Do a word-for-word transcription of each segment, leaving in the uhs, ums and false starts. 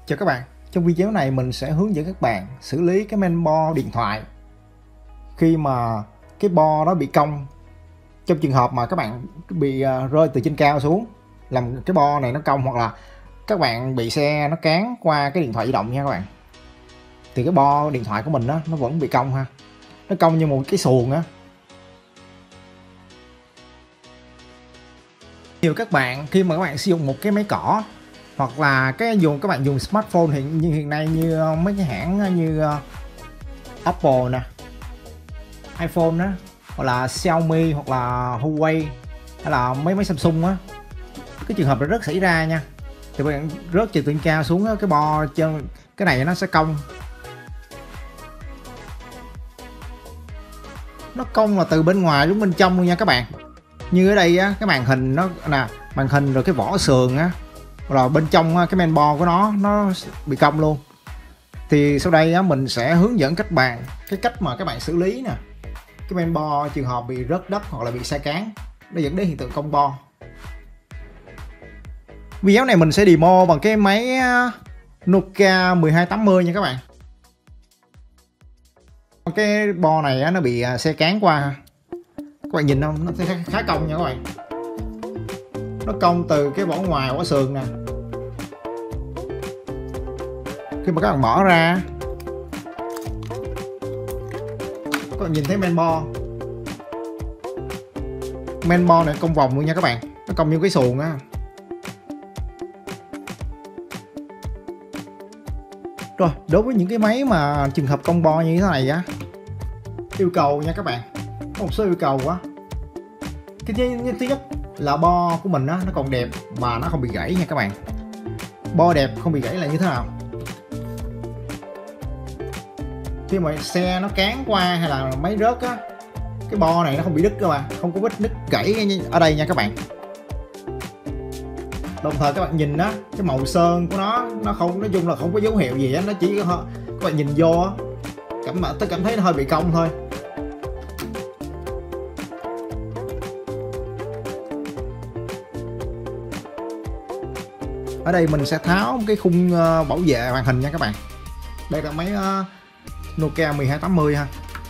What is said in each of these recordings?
Chào các bạn, trong video này mình sẽ hướng dẫn các bạn xử lý cái mainboard điện thoại khi mà cái bo đó bị cong. Trong trường hợp mà các bạn bị rơi từ trên cao xuống làm cái bo này nó cong, hoặc là các bạn bị xe nó cán qua cái điện thoại di động nha các bạn, thì cái bo điện thoại của mình đó, nó vẫn bị cong ha, nó cong như một cái xuồng á. Nhiều các bạn khi mà các bạn sử dụng một cái máy cỏ, hoặc là cái dùng các bạn dùng smartphone hiện như hiện nay như mấy cái hãng như Apple nè, iPhone á, hoặc là Xiaomi, hoặc là Huawei, hay là mấy máy Samsung á, cái trường hợp đó rất xảy ra nha. Thì bạn rớt từ trên cao xuống á, cái bo chân cái này nó sẽ cong. Nó cong là từ bên ngoài đến bên trong luôn nha các bạn. Như ở đây á, cái màn hình nó nè, màn hình rồi cái vỏ sườn á, rồi bên trong cái mainboard của nó nó bị cong luôn. Thì sau đây á, mình sẽ hướng dẫn các bạn cái cách mà các bạn xử lý nè cái mainboard trường hợp bị rớt đất hoặc là bị sai cán, nó dẫn đến hiện tượng cong bo. Video này mình sẽ demo bằng cái máy Nokia mười hai tám mươi nha các bạn. Cái bo này á, nó bị xe cán qua, các bạn nhìn không, nó sẽ khá cong nha các bạn. Nó cong từ cái vỏ ngoài vỏ sườn nè. Khi mà các bạn mở ra, các bạn nhìn thấy mainboard mainboard này cong vòng luôn nha các bạn, nó cong như cái xuồng á. Rồi, đối với những cái máy mà trường hợp cong bo như thế này á, yêu cầu nha các bạn, có một số yêu cầu quá. Cái thứ nhất là bo của mình á, nó còn đẹp và nó không bị gãy nha các bạn. Bo đẹp không bị gãy là như thế nào? Khi mà xe nó cán qua hay là máy rớt á, cái bo này nó không bị đứt các bạn, không có vết nứt gãy ở đây nha các bạn. Đồng thời các bạn nhìn đó, cái màu sơn của nó nó không, nói chung là không có dấu hiệu gì á, nó chỉ có các bạn nhìn vô á, cảm tôi cảm thấy nó hơi bị cong thôi. Ở đây mình sẽ tháo cái khung bảo vệ màn hình nha các bạn. Đây là máy Nokia mười hai tám mươi ha.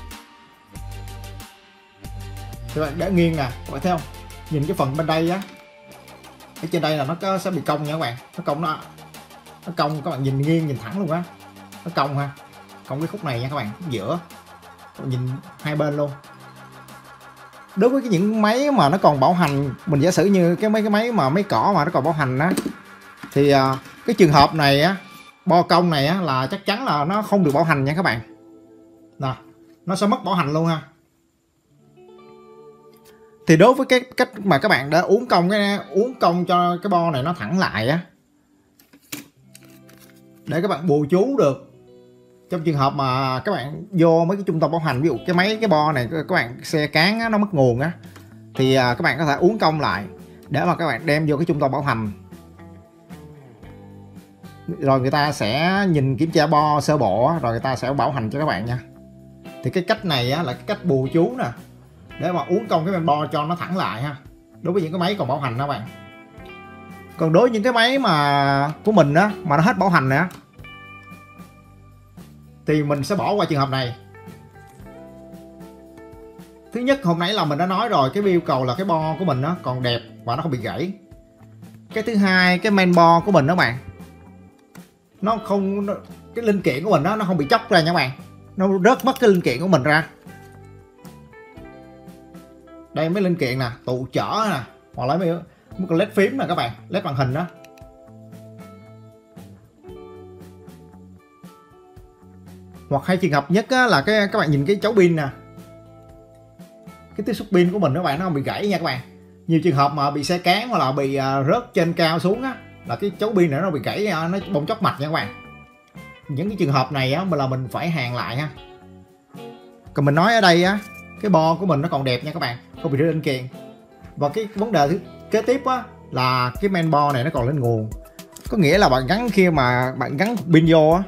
Các bạn để nghiêng nè, các bạn thấy không? Nhìn cái phần bên đây á, ở trên đây là nó có, sẽ bị cong nha các bạn. Nó cong nó nó cong, các bạn nhìn nghiêng nhìn thẳng luôn á, nó cong ha, cong cái khúc này nha các bạn, giữa các bạn nhìn hai bên luôn. Đối với cái những máy mà nó còn bảo hành, mình giả sử như cái mấy cái máy mà máy cỏ mà nó còn bảo hành á, thì cái trường hợp này á, bo cong này á, là chắc chắn là nó không được bảo hành nha các bạn. Nè, nó sẽ mất bảo hành luôn ha. Thì đối với cái cách mà các bạn đã uốn cong cái uốn cong cho cái bo này nó thẳng lại á, để các bạn bù chú được trong trường hợp mà các bạn vô mấy cái trung tâm bảo hành, ví dụ cái máy cái bo này các bạn xe cán á, nó mất nguồn á, thì các bạn có thể uốn cong lại để mà các bạn đem vô cái trung tâm bảo hành, rồi người ta sẽ nhìn kiểm tra bo sơ bộ, rồi người ta sẽ bảo hành cho các bạn nha. Thì cái cách này á, là cái cách bù chú nè, để mà uốn cong cái mainboard cho nó thẳng lại ha, đối với những cái máy còn bảo hành đó bạn. Còn đối với những cái máy mà của mình á, mà nó hết bảo hành nè, thì mình sẽ bỏ qua trường hợp này. Thứ nhất, hôm nãy là mình đã nói rồi, cái yêu cầu là cái bo của mình nó còn đẹp và nó không bị gãy. Cái thứ hai, cái mainboard của mình đó bạn, nó không, cái linh kiện của mình đó, nó không bị chóc ra nha các bạn, nó rớt mất cái linh kiện của mình ra. Đây mấy linh kiện nè, tụ chở nè, hoặc là mấy cái led phím nè các bạn, led màn hình đó. Hoặc hai trường hợp nhất á, là cái các bạn nhìn cái chấu pin nè, cái tiếp xúc pin của mình các bạn, nó không bị gãy nha các bạn. Nhiều trường hợp mà bị xe cán hoặc là bị rớt trên cao xuống á, là cái chấu pin này nó bị gãy, nó bong chóc mạch nha các bạn. Những cái trường hợp này á, là mình phải hàn lại ha. Còn mình nói ở đây á, cái bo của mình nó còn đẹp nha các bạn, không bị rơi linh kiện. Và cái vấn đề thứ kế tiếp á, là cái mainboard này nó còn lên nguồn. Có nghĩa là bạn gắn, khi mà bạn gắn pin vô á,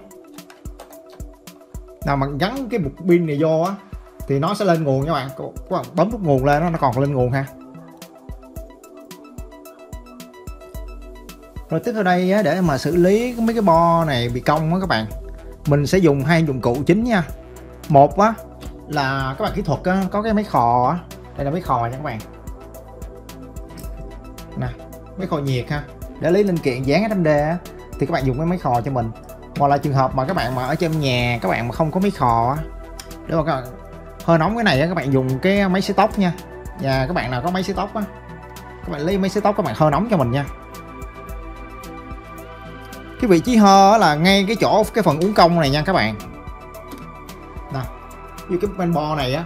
nào bạn gắn cái một pin này vô á, thì nó sẽ lên nguồn nha các bạn. Các bạn bấm nút nguồn lên, nó còn lên nguồn ha. Rồi tiếp theo đây á, để mà xử lý mấy cái bo này bị cong á các bạn, mình sẽ dùng hai dụng cụ chính nha. Một á là các bạn kỹ thuật á, có cái máy khò á, đây là máy khò nha các bạn. Nè, máy khò nhiệt ha. Để lấy linh kiện dán ét em đê á, thì các bạn dùng cái máy khò cho mình. Hoặc là trường hợp mà các bạn mà ở trong nhà các bạn mà không có máy khò á, để mà các bạn hơi nóng cái này á, các bạn dùng cái máy sấy tóc nha. Nhà các bạn nào có máy sấy tóc á, các bạn lấy máy sấy tóc các bạn hơi nóng cho mình nha. Cái vị trí hơ là ngay cái chỗ cái phần uốn cong này nha các bạn. Nè, như cái bên bo này á,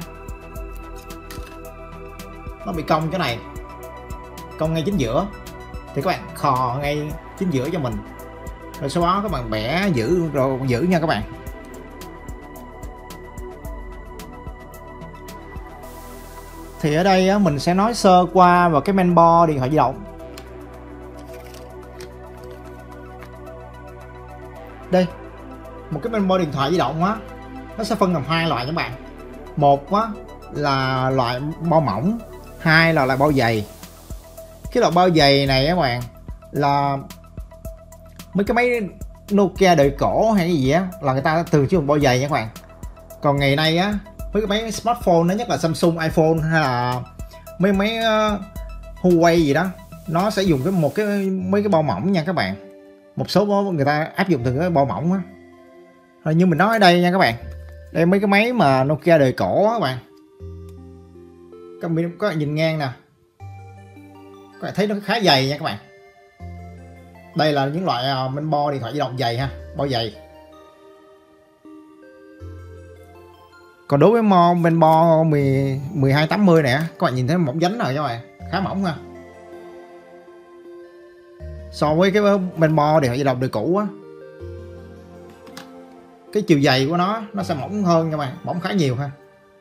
nó bị cong cái này, cong ngay chính giữa, thì các bạn khò ngay chính giữa cho mình. Rồi sau đó các bạn bẻ giữ rồi giữ nha các bạn. Thì ở đây á, mình sẽ nói sơ qua vào cái main board điện thoại di động. Đây, một cái main board điện thoại di động á, nó sẽ phân làm hai loại các bạn. Một á là loại bo mỏng, hai là loại bo dày. Cái loại bo dày này các bạn là mấy cái máy Nokia đời cổ hay cái gì á, là người ta thường sử dụng bo dày nha các bạn. Còn ngày nay á, mấy cái máy smartphone nó nhất là Samsung, iPhone hay là mấy máy uh, Huawei gì đó, nó sẽ dùng cái một cái mấy cái bo mỏng nha các bạn. Một số người ta áp dụng từ cái bo mỏng á. Rồi như mình nói ở đây nha các bạn, đây mấy cái máy mà Nokia đời cổ á các bạn, các bạn có nhìn ngang nè, các bạn thấy nó khá dày nha các bạn. Đây là những loại uh, main board điện thoại di động dày ha, bo dày. Còn đối với mo main board mười hai tám mươi này á, các bạn nhìn thấy mỏng nhánh rồi các bạn, khá mỏng ha. So với cái main board điện thoại di động đời cũ á, cái chiều dày của nó nó sẽ mỏng hơn các bạn, mỏng khá nhiều ha.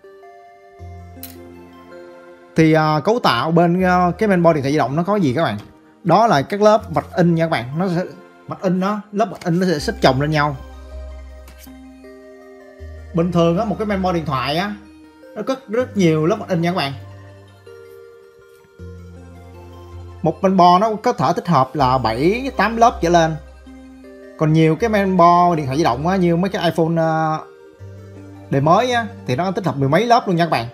Thì uh, cấu tạo bên uh, cái main board điện thoại di động nó có gì các bạn? Đó là các lớp vạch in nha các bạn. Nó sẽ vạch in nó, lớp vạch in nó sẽ xếp chồng lên nhau. Bình thường á, một cái main board điện thoại á, nó có rất nhiều lớp vạch in nha các bạn. Một main board nó có thể tích hợp là bảy tám lớp trở lên. Còn nhiều cái main board điện thoại di động á, như mấy cái iPhone uh, đời mới á, thì nó tích hợp mười mấy lớp luôn nha các bạn.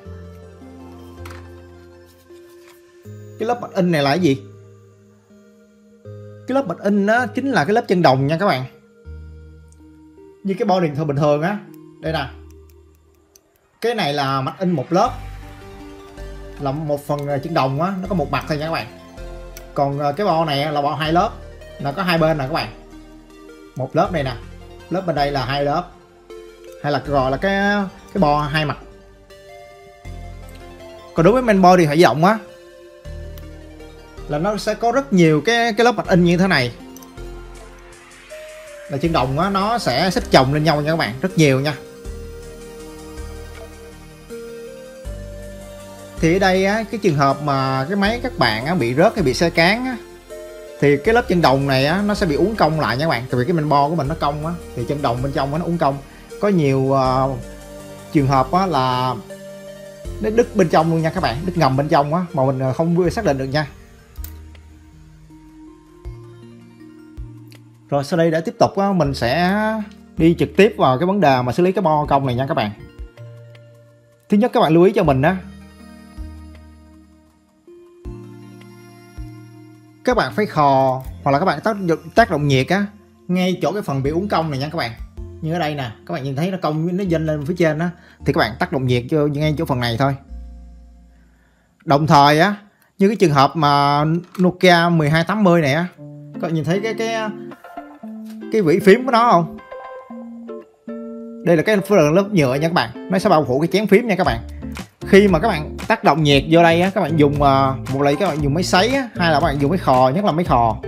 Cái lớp vạch in này là cái gì? Cái lớp vạch in á chính là cái lớp chân đồng nha các bạn. Như cái bo điện thoại bình thường á, đây nè, cái này là mặt in một lớp, là một phần chân đồng á, nó có một mặt thôi nha các bạn. Còn cái bo này là bo hai lớp, là có hai bên nè các bạn. Một lớp này nè, lớp bên đây là hai lớp, hay là gọi là cái cái bo hai mặt. Còn đối với main board điện thoại di động á, là nó sẽ có rất nhiều cái cái lớp vạch in như thế này. Là chân đồng á, nó sẽ xếp chồng lên nhau nha các bạn, rất nhiều nha. Thì ở đây á, cái trường hợp mà cái máy các bạn á, bị rớt hay bị xe cán á, thì cái lớp chân đồng này á, nó sẽ bị uốn cong lại nha các bạn. Tại vì cái main board của mình nó cong á, thì chân đồng bên trong á, nó uốn cong. Có nhiều uh, trường hợp á, là nó đứt bên trong luôn nha các bạn, đứt ngầm bên trong á, mà mình không xác định được nha. Rồi sau đây để tiếp tục á, mình sẽ đi trực tiếp vào cái vấn đề mà xử lý cái bo cong này nha các bạn. Thứ nhất các bạn lưu ý cho mình á, các bạn phải khò hoặc là các bạn tác, tác động nhiệt á ngay chỗ cái phần bị uốn cong này nha các bạn. Như ở đây nè, các bạn nhìn thấy nó cong, nó dâng lên phía trên á, thì các bạn tác động nhiệt cho ngay chỗ phần này thôi. Đồng thời á, như cái trường hợp mà Nokia mười hai tám mươi này á, các bạn nhìn thấy cái cái cái vỉ phím của nó không? Đây là cái phần lớp nhựa nha các bạn, nó sẽ bao phủ cái chén phím nha các bạn. Khi mà các bạn tác động nhiệt vô đây á, các bạn dùng uh, một lấy các bạn dùng máy sấy á, hay là các bạn dùng máy khò, nhất là máy khò.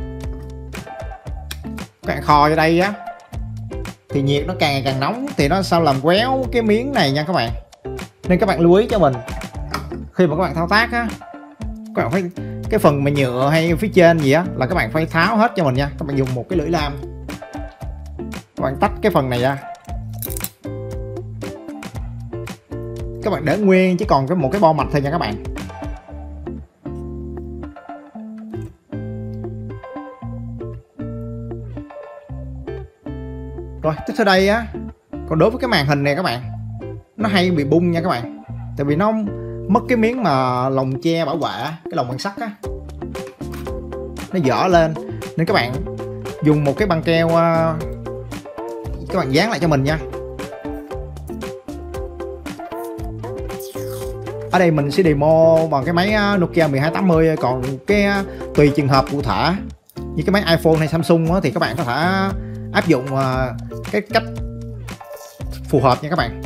Các bạn khò vô đây á, thì nhiệt nó càng ngày càng nóng, thì nó sao làm quéo cái miếng này nha các bạn. Nên các bạn lưu ý cho mình, khi mà các bạn thao tác á, các bạn phải cái phần mà nhựa hay phía trên gì á, là các bạn phải tháo hết cho mình nha. Các bạn dùng một cái lưỡi lam, các bạn tách cái phần này ra, các bạn để nguyên chỉ còn cái một cái bo mạch thôi nha các bạn. Rồi tiếp theo đây á, còn đối với cái màn hình này các bạn, nó hay bị bung nha các bạn, tại vì nó mất cái miếng mà lồng che bảo vệ, cái lồng bằng sắt á, nó dở lên, nên các bạn dùng một cái băng keo các bạn dán lại cho mình nha. Ở đây mình sẽ demo bằng cái máy Nokia mười hai tám mươi, còn cái tùy trường hợp cụ thể như cái máy iPhone hay Samsung á, thì các bạn có thể áp dụng cái cách phù hợp nha các bạn.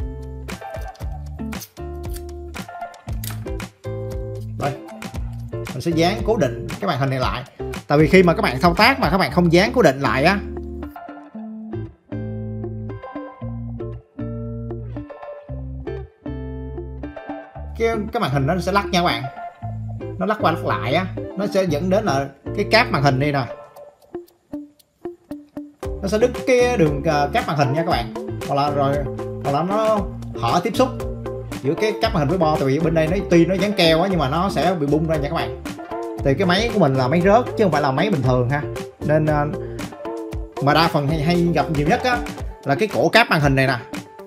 Đây, mình sẽ dán cố định cái màn hình này lại, tại vì khi mà các bạn thao tác mà các bạn không dán cố định lại á, cái cái màn hình nó sẽ lắc nha các bạn, nó lắc qua lắc lại á, nó sẽ dẫn đến là cái cáp màn hình đây nè, nó sẽ đứt cái đường cáp màn hình nha các bạn, hoặc là rồi hoặc là nó hở tiếp xúc giữa cái cáp màn hình với bo, tại vì bên đây nó tuy nó dán keo á nhưng mà nó sẽ bị bung ra nha các bạn. Thì cái máy của mình là máy rớt chứ không phải là máy bình thường ha, nên mà đa phần hay, hay gặp nhiều nhất á là cái cổ cáp màn hình này nè,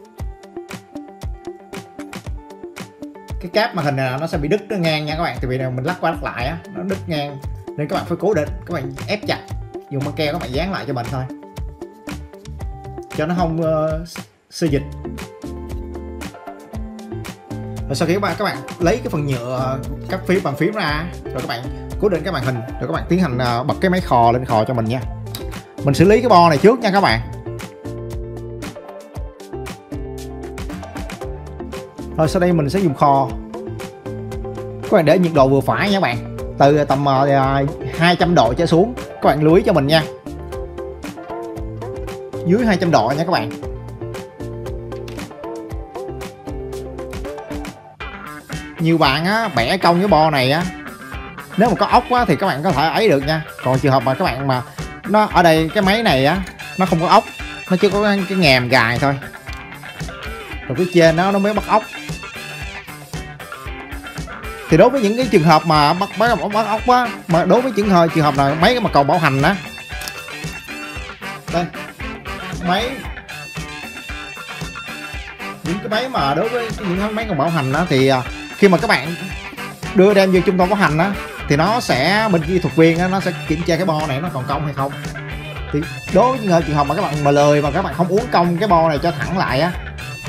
cái cáp màn hình này nó sẽ bị đứt nó ngang nha các bạn, tại vì mình lắc qua lắc lại á, nó đứt ngang nên các bạn phải cố định, các bạn ép chặt, dùng băng keo các bạn dán lại cho mình thôi cho nó không uh, xê dịch. Rồi sau khi các bạn các bạn lấy cái phần nhựa cắt phím bàn phím ra, rồi các bạn cố định cái màn hình, rồi các bạn tiến hành uh, bật cái máy khò lên khò cho mình nha. Mình xử lý cái bo này trước nha các bạn. Rồi sau đây mình sẽ dùng khò, các bạn để nhiệt độ vừa phải nha các bạn, từ tầm uh, hai trăm độ trở xuống, các bạn lưu ý cho mình nha, dưới hai trăm độ nha các bạn. Nhiều bạn á bẻ cong cái bo này á, nếu mà có ốc á thì các bạn có thể ấy được nha, còn trường hợp mà các bạn mà nó ở đây cái máy này á nó không có ốc, nó chỉ có cái ngàm gài thôi, rồi phía trên nó nó mới bắt ốc. Thì đối với những cái trường hợp mà bắt bắt, bắt ốc á, mà đối với những hơi trường hợp là mấy cái mà cầu bảo hành á, đây máy những cái máy mà đối với những máy còn bảo hành đó, thì khi mà các bạn đưa đem vô trung tâm bảo hành á, thì nó sẽ bên kỹ thuật viên á, nó sẽ kiểm tra cái bo này nó còn cong hay không. Thì đối với những trường hợp mà các bạn mà lười mà các bạn không uống cong cái bo này cho thẳng lại á,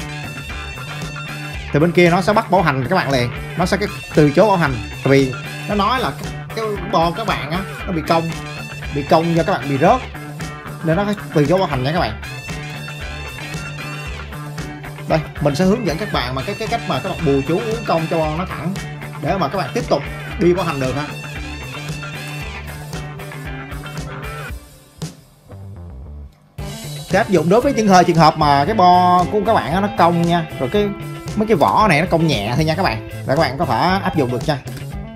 thì bên kia nó sẽ bắt bảo hành các bạn liền, nó sẽ cái từ chối bảo hành, tại vì nó nói là cái, cái bo các bạn á nó bị cong bị cong do các bạn bị rớt, nên nó phải từ chối bảo hành nha các bạn. Đây mình sẽ hướng dẫn các bạn mà cái cái cách mà các bạn bù chú uống cong cho bo nó thẳng để mà các bạn tiếp tục đi bảo hành được ha. Sẽ áp dụng đối với những hơi trường hợp mà cái bo của các bạn nó cong nha, rồi cái mấy cái vỏ này nó cong nhẹ thôi nha các bạn, để các bạn có thể áp dụng được nha.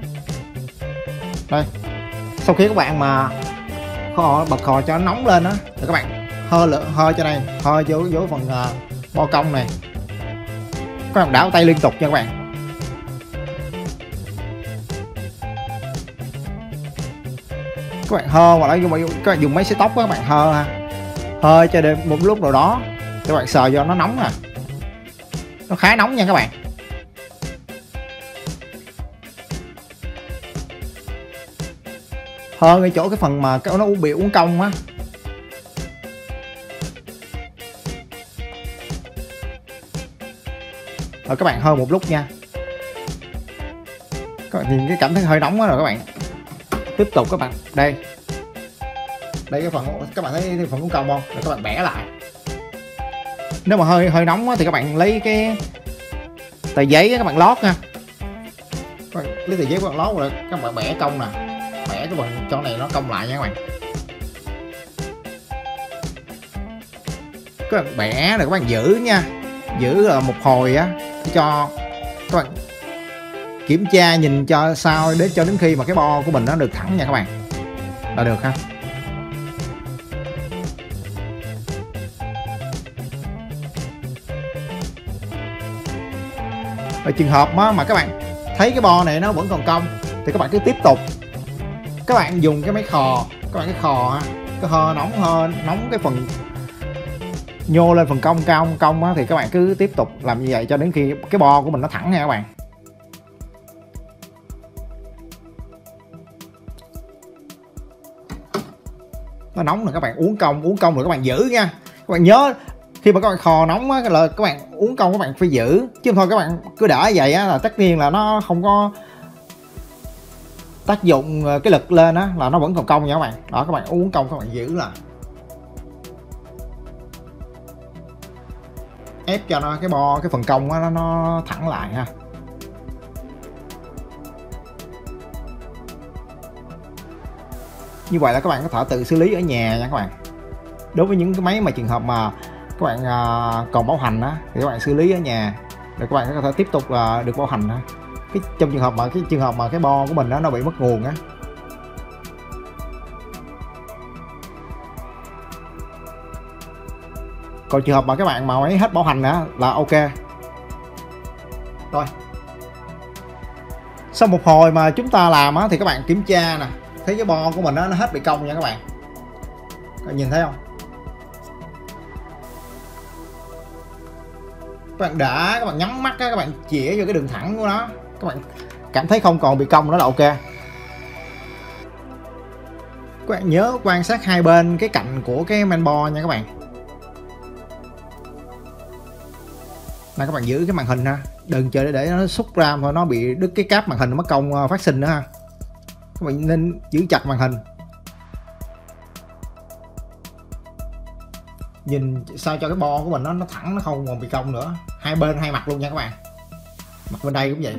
Đây sau khi các bạn mà kho bật khò cho nó nóng lên đó, rồi các bạn hơi lửa hơi cho đây, hơi vô vô phần uh, bo cong này, các bạn đảo tay liên tục nha các bạn. Các bạn hơ hoặc là các bạn dùng máy sấy tóc các bạn hơ ha, hơi cho đến một lúc nào đó các bạn sờ vô nó nóng nè, nó khá nóng nha các bạn. Hơn ngay chỗ cái phần mà nó bị uống cong á, rồi các bạn hơi một lúc nha, các bạn nhìn cái cảm thấy hơi nóng quá rồi các bạn tiếp tục các bạn đây đây cái phần các bạn thấy cái phần uống cong không, rồi các bạn bẻ lại. Nếu mà hơi hơi nóng á, thì các bạn lấy cái tờ giấy các bạn lót nha, các bạn lấy tờ giấy các bạn lót rồi các bạn bẻ cong nè, bẻ cái phần chỗ này nó cong lại nha các bạn. Các bạn bẻ rồi các bạn giữ nha, giữ là một hồi á cho các bạn kiểm tra nhìn cho sao để cho đến khi mà cái bo của mình nó được thẳng nha các bạn là được ha. Ở trường hợp mà các bạn thấy cái bo này nó vẫn còn cong thì các bạn cứ tiếp tục, các bạn dùng cái máy khò, các bạn cái khò cái hơ nóng hơn nóng cái phần nhô lên phần cong cao cong á, thì các bạn cứ tiếp tục làm như vậy cho đến khi cái bo của mình nó thẳng nha các bạn. Nó nóng rồi các bạn uống cong, uống cong rồi các bạn giữ nha. Các bạn nhớ khi mà các bạn kho nóng á là các bạn uống cong các bạn phải giữ, chứ không thôi các bạn cứ để vậy á là tất nhiên là nó không có tác dụng cái lực lên á, là nó vẫn còn cong nha các bạn. Đó, các bạn uống cong các bạn giữ là ép cho nó cái bo cái phần cong á nó, nó thẳng lại ha. Như vậy là các bạn có thể tự xử lý ở nhà nha các bạn. Đối với những cái máy mà trường hợp mà các bạn uh, còn bảo hành á thì các bạn xử lý ở nhà để các bạn có thể tiếp tục uh, được bảo hành ha. Cái trong trường hợp mà cái trường hợp mà cái bo của mình đó, nó bị mất nguồn á. Còn trường hợp mà các bạn mà máy hết bảo hành nữa là ok. Rồi. Sau một hồi mà chúng ta làm á thì các bạn kiểm tra nè, thấy cái bo của mình đó, nó hết bị cong nha các bạn. Các bạn nhìn thấy không? Các bạn đã các bạn nhắm mắt á, các bạn chĩa vô cái đường thẳng của nó, các bạn cảm thấy không còn bị cong nữa là ok. Các bạn nhớ quan sát hai bên cái cạnh của cái main bo nha các bạn. Là các bạn giữ cái màn hình ha, đừng chờ để, để nó xúc ra thôi nó bị đứt cái cáp màn hình, nó mất công phát sinh nữa ha. Các bạn nên giữ chặt màn hình, nhìn sao cho cái bo của mình nó nó thẳng, nó không còn bị cong nữa, hai bên hai mặt luôn nha các bạn. Mặt bên đây cũng vậy.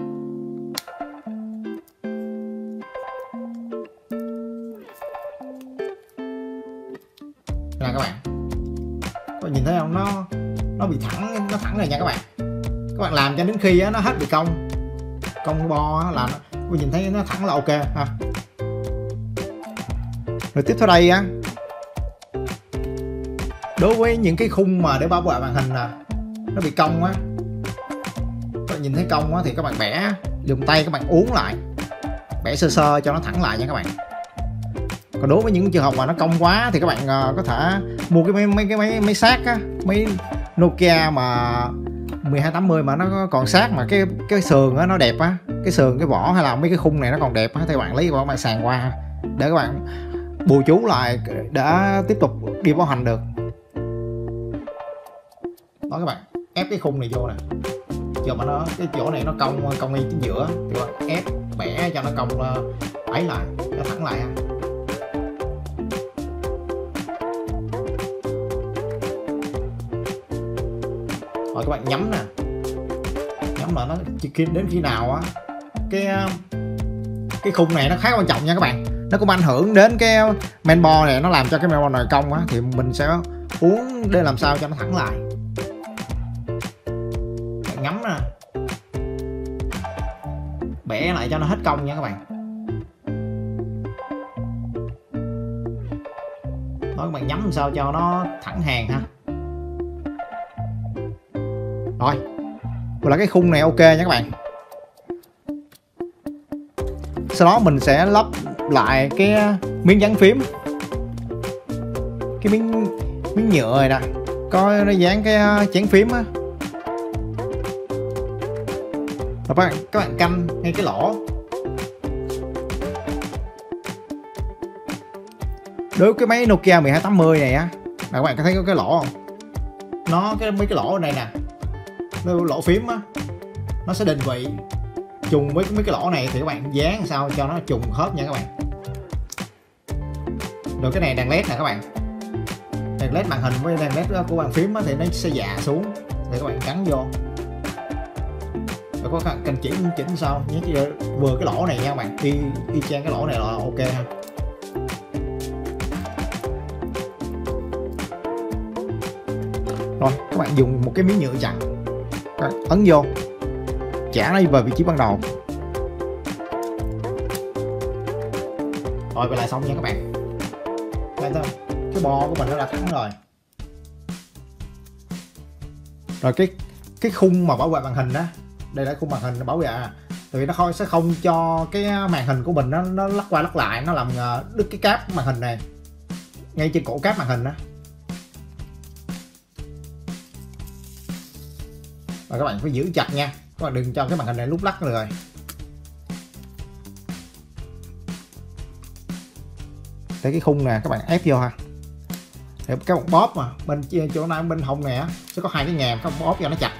Nè các bạn, các bạn nhìn thấy không, nó nó bị thẳng, nó thẳng rồi nha các bạn. Các bạn làm cho đến khi á, nó hết bị cong cong bo á, là nó, các bạn nhìn thấy nó thẳng là ok ha. Rồi tiếp theo đây á, đối với những cái khung mà để bảo vệ màn hình nè, nó bị cong á, các bạn nhìn thấy cong á thì các bạn bẻ, dùng tay các bạn uốn lại, bẻ sơ sơ cho nó thẳng lại nha các bạn. Còn đối với những trường hợp mà nó cong quá thì các bạn uh, có thể mua cái mấy mấy cái máy máy sát á, mấy Nokia mà mười hai tám mươi mà nó còn sát mà cái cái sườn á nó đẹp á, cái sườn cái vỏ hay là mấy cái khung này nó còn đẹp á, thì các bạn lấy qua bạn sàn qua để các bạn bù chú lại để tiếp tục đi bảo hành được. Đó các bạn ép cái khung này vô nè, giờ mà nó cái chỗ này nó cong cong ngay chính giữa thì các bạn ép bẻ cho nó cong ấy lại, nó thẳng lại ha. Rồi các bạn nhắm nè, nhắm là nó chỉ đến khi nào á cái cái khung này nó khá quan trọng nha các bạn, nó cũng ảnh hưởng đến cái main bo này, nó làm cho cái main bo này cong á thì mình sẽ uốn để làm sao cho nó thẳng lại. Bạn nhắm nè, bẻ lại cho nó hết cong nha các bạn. Đó, các bạn nhắm làm sao cho nó thẳng hàng ha. Rồi, vậy là cái khung này ok nha các bạn. Sau đó mình sẽ lắp lại cái miếng dán phím, cái miếng miếng nhựa này nè, có nó dán cái chén phím á. Rồi các bạn các bạn canh ngay cái lỗ. Đối với cái máy Nokia mười hai tám mươi này á, là các bạn có thấy có cái lỗ không? Nó cái mấy cái lỗ này nè, lỗ phím á, nó sẽ định vị trùng với mấy cái lỗ này thì các bạn dán sao cho nó trùng khớp nha các bạn. Rồi cái này đèn led nè các bạn, đèn led màn hình với đèn led của bàn phím á, thì nó sẽ dạ xuống thì các bạn gắn vô. Rồi có các canh chỉnh chỉnh sao nhớ vừa cái lỗ này nha các bạn, y y chang cái lỗ này là ok ha. Rồi các bạn dùng một cái miếng nhựa chặn, các bạn ấn vô, trả nó về vị trí ban đầu. Rồi vậy là xong nha các bạn. Đây thôi, cái bo của mình nó đã thẳng rồi. Rồi cái cái khung mà bảo vệ màn hình đó, đây là khung màn hình nó bảo vệ à. Tại vì nó sẽ không cho cái màn hình của mình nó nó lắc qua lắc lại, nó làm đứt cái cáp màn hình này ngay trên cổ cáp màn hình đó. và các bạn phải giữ chặt nha, các bạn đừng cho cái màn hình này lúc lắc nữa rồi. Tới cái khung nè các bạn ép vô ha, thì các bạn bóp mà bên chỗ này bên hông này á sẽ có hai cái ngàm, các bạn bóp cho nó chặt.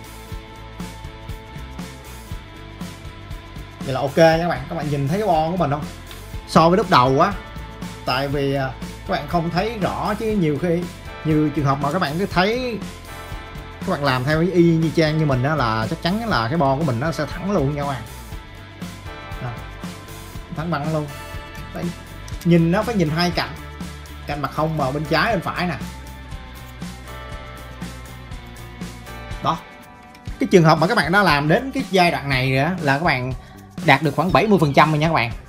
Vậy là ok nha các bạn. Các bạn nhìn thấy cái bo của mình không? So với lúc đầu á, tại vì các bạn không thấy rõ, chứ nhiều khi nhiều trường hợp mà các bạn cứ thấy các bạn làm theo y như trang như mình đó là chắc chắn là cái bo của mình nó sẽ thẳng luôn nha các bạn. Đó. Thẳng bằng luôn. Đấy. Nhìn nó phải nhìn hai cạnh, cạnh mặt hông mà bên trái bên phải nè. Đó. Cái trường hợp mà các bạn đã làm đến cái giai đoạn này nữa là các bạn đạt được khoảng bảy mươi phần trăm rồi nha các bạn.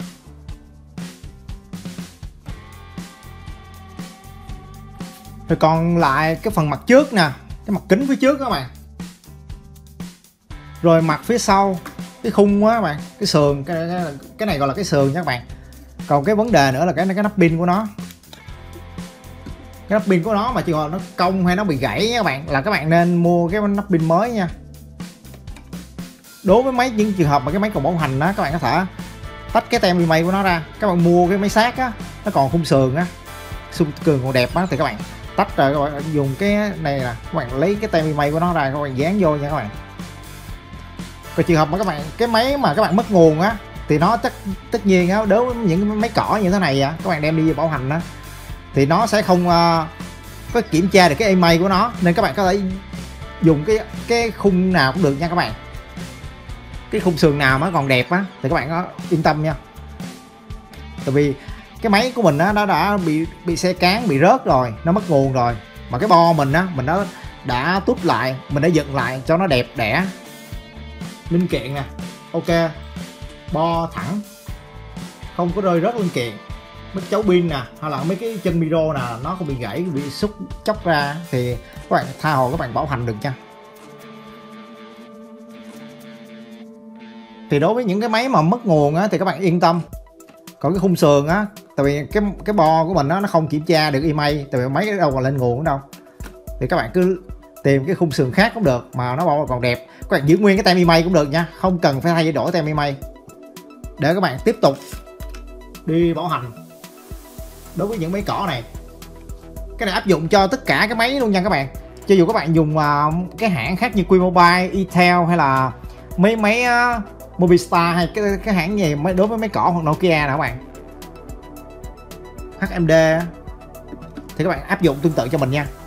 Rồi còn lại cái phần mặt trước nè, cái mặt kính phía trước các bạn. Rồi mặt phía sau, cái khung á các bạn, cái sườn, cái, cái, cái này gọi là cái sườn nha các bạn. Còn cái vấn đề nữa là cái cái nắp pin của nó. Cái nắp pin của nó mà chỉ còn nó cong hay nó bị gãy nha các bạn, là các bạn nên mua cái nắp pin mới nha. Đối với mấy những trường hợp mà cái máy còn bảo hành đó, các bạn có thể tách cái tem email của nó ra, các bạn mua cái máy sạc á, nó còn khung sườn á, khung sườn còn đẹp á, thì các bạn tách rồi các bạn dùng cái này nè, các bạn lấy cái tem email của nó ra, các bạn dán vô nha các bạn. Còn trường hợp mà các bạn cái máy mà các bạn mất nguồn á, thì nó tất tất nhiên á, đối với những máy cỏ như thế này á, các bạn đem đi bảo hành á, thì nó sẽ không uh, có kiểm tra được cái email của nó, nên các bạn có thể dùng cái cái khung nào cũng được nha các bạn. Cái khung sườn nào mà còn đẹp á thì các bạn có yên tâm nha. Tại vì cái máy của mình á nó đã bị bị xe cán, bị rớt rồi, nó mất nguồn rồi, mà cái bo mình á mình đã đã tút lại, mình đã dựng lại cho nó đẹp đẽ. Linh kiện nè, ok, bo thẳng, không có rơi rớt linh kiện. Mấy cháu pin nè, hay là mấy cái chân micro nè, nó không bị gãy, bị xúc chóc ra thì các bạn tha hồ các bạn bảo hành được nha. Thì đối với những cái máy mà mất nguồn á thì các bạn yên tâm. Còn cái khung sườn á, tại vì cái cái bo của mình á nó không kiểm tra được email, tại vì máy đâu còn lên nguồn đâu, thì các bạn cứ tìm cái khung sườn khác cũng được mà nó bo còn đẹp, các bạn giữ nguyên cái tem email cũng được nha, không cần phải thay đổi tem email để các bạn tiếp tục đi bảo hành. Đối với những máy cỏ này, cái này áp dụng cho tất cả cái máy luôn nha các bạn. Cho dù các bạn dùng uh, cái hãng khác như Q-Mobile, Itel hay là mấy máy uh, Mobistar hay cái, cái hãng gì mới đối với máy cỏ hoặc Nokia nè các bạn, hát em đê, thì các bạn áp dụng tương tự cho mình nha.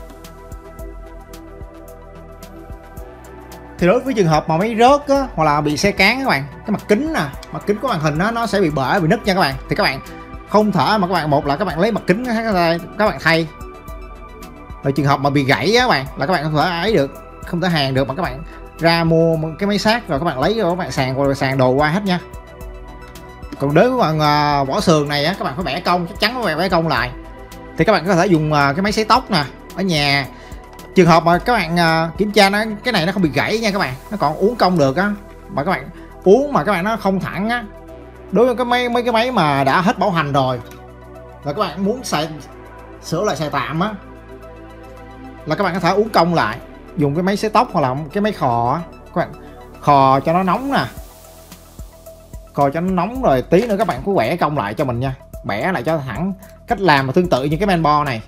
Thì đối với trường hợp mà máy rớt á, hoặc là bị xe cán các bạn, cái mặt kính nè, mặt kính của màn hình đó, nó sẽ bị bể, bị nứt nha các bạn, thì các bạn không thể mà các bạn, một là các bạn lấy mặt kính các bạn thay. Rồi trường hợp mà bị gãy á các bạn, là các bạn không thể ấy được, không thể hàng được, mà các bạn ra mua một cái máy sạc rồi các bạn lấy rồi các bạn sàn rồi sàn đồ qua hết nha. Còn đối với bạn uh, vỏ sườn này á, các bạn phải bẻ cong, chắc chắn phải bẻ cong lại. Thì các bạn có thể dùng uh, cái máy sấy tóc nè ở nhà. Trường hợp mà các bạn uh, kiểm tra nó, cái này nó không bị gãy nha các bạn, nó còn uốn cong được á, mà các bạn uốn mà các bạn nó không thẳng á, đối với cái máy mấy cái máy mà đã hết bảo hành rồi và các bạn muốn xài sửa lại xài tạm á, là các bạn có thể uốn cong lại, dùng cái máy sấy tóc hoặc là cái máy khò á, các bạn khò cho nó nóng nè, khò cho nó nóng rồi tí nữa các bạn cứ bẻ cong lại cho mình nha, bẻ lại cho thẳng. Cách làm là tương tự như cái main bo này.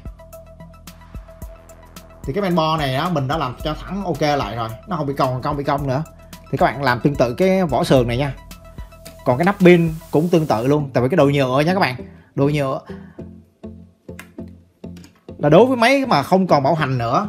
Thì cái main bo này á mình đã làm cho thẳng ok lại rồi, nó không bị cong cong bị cong nữa. Thì các bạn làm tương tự cái vỏ sườn này nha. Còn cái nắp pin cũng tương tự luôn, tại vì cái đồ nhựa nha các bạn, đồ nhựa là đối với máy mà không còn bảo hành nữa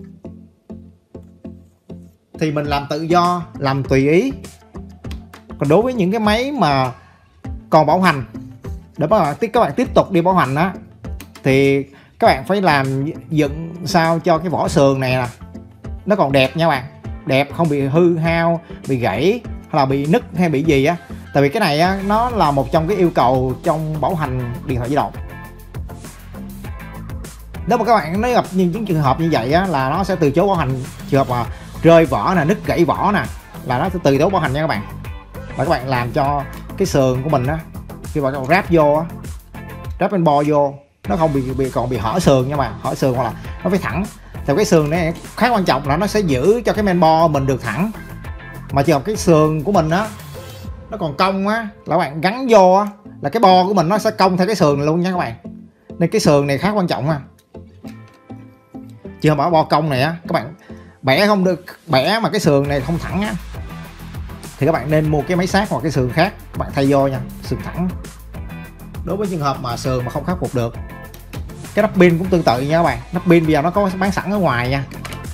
thì mình làm tự do, làm tùy ý. Còn đối với những cái máy mà còn bảo hành, để các bạn, các bạn tiếp tục đi bảo hành á, thì các bạn phải làm dựng sao cho cái vỏ sườn này nè nó còn đẹp nha các bạn, đẹp, không bị hư hao, bị gãy hay là bị nứt hay bị gì á. Tại vì cái này á, nó là một trong cái yêu cầu trong bảo hành điện thoại di động. Nếu mà các bạn nếu gặp những trường hợp như vậy á, là nó sẽ từ chối bảo hành. Trường hợp mà rơi vỏ nè, nứt gãy vỏ nè, là nó sẽ từ chối bảo hành nha các bạn. Và các bạn làm cho cái sườn của mình á, khi bạn ráp vô á, ráp bên bo vô, nó không bị, bị còn bị hở sườn nha bạn, hở sườn hoặc là nó phải thẳng. Thì cái sườn này khá quan trọng là nó sẽ giữ cho cái main board mình được thẳng. Mà trường hợp cái sườn của mình á nó còn cong á, là các bạn gắn vô á, là cái bo của mình nó sẽ cong theo cái sườn này luôn nha các bạn. Nên cái sườn này khá quan trọng ha. Trường hợp bo cong này á, các bạn bẻ không được, bẻ mà cái sườn này không thẳng á, thì các bạn nên mua cái máy sát hoặc cái sườn khác các bạn thay vô nha, sườn thẳng. Đối với trường hợp mà sườn mà không khắc phục được, cái nắp pin cũng tương tự nha các bạn. Nắp pin bây giờ nó có bán sẵn ở ngoài nha.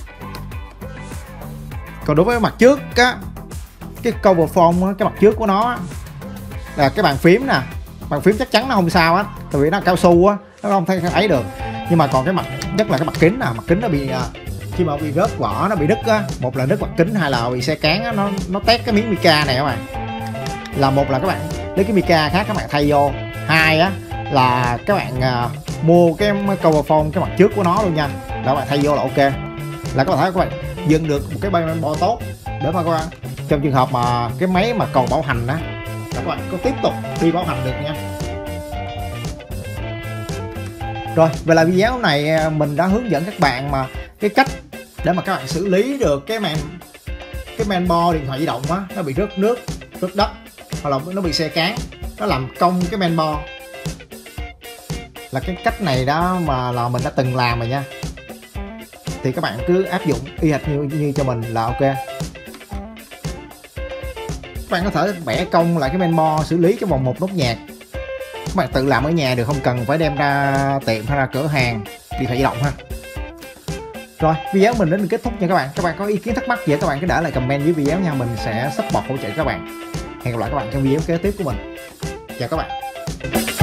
Còn đối với mặt trước á, cái cover foam, cái mặt trước của nó là cái bàn phím nè, bàn phím chắc chắn nó không sao á, tại vì nó cao su á, nó không thấy ấy được. Nhưng mà còn cái mặt, nhất là cái mặt kính nè, mặt kính nó bị khi mà bị rớt vỏ, nó bị đứt á, một là đứt mặt kính, hai là bị xe cán á, nó nó tét cái miếng mica này các bạn. Là một là các bạn lấy cái mica khác các bạn thay vô, hai á là các bạn uh, mua cái cover foam cái mặt trước của nó luôn nha, là các bạn thay vô là ok, là các bạn thấy các bạn dựng được một cái main board tốt. Để mà các bạn trong trường hợp mà cái máy mà còn bảo hành á, là các bạn có tiếp tục đi bảo hành được nha. Rồi, vậy là video này mình đã hướng dẫn các bạn mà cái cách để mà các bạn xử lý được cái main cái main board điện thoại di động á, nó bị rớt nước, rớt đất, hoặc là nó bị xe cán, nó làm cong cái main board. Là cái cách này đó mà là mình đã từng làm rồi nha. Thì các bạn cứ áp dụng y hệt như, như cho mình là ok. Các bạn có thể bẻ cong lại cái main board, xử lý trong vòng một nốt nhạc. Các bạn tự làm ở nhà được, không cần phải đem ra tiệm hay ra cửa hàng điện thoại di động ha. Rồi, video mình đến kết thúc nha các bạn. Các bạn có ý kiến thắc mắc gì các bạn cứ để lại comment dưới video nha, mình sẽ support hỗ trợ các bạn. Hẹn gặp lại các bạn trong video kế tiếp của mình. Chào các bạn.